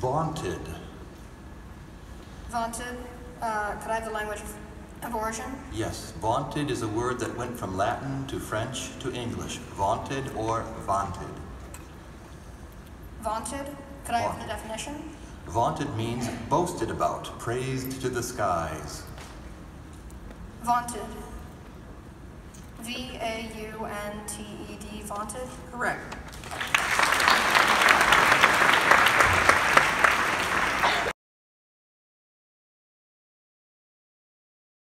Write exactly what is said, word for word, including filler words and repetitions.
Vaunted. Vaunted. Uh, could I have the language of origin? Yes, vaunted is a word that went from Latin to French to English. Vaunted or vaunted. Vaunted? Could I have the Vaunted. definition? Vaunted means boasted about, praised to the skies. Vaunted. V A U N T E D, vaunted? Correct.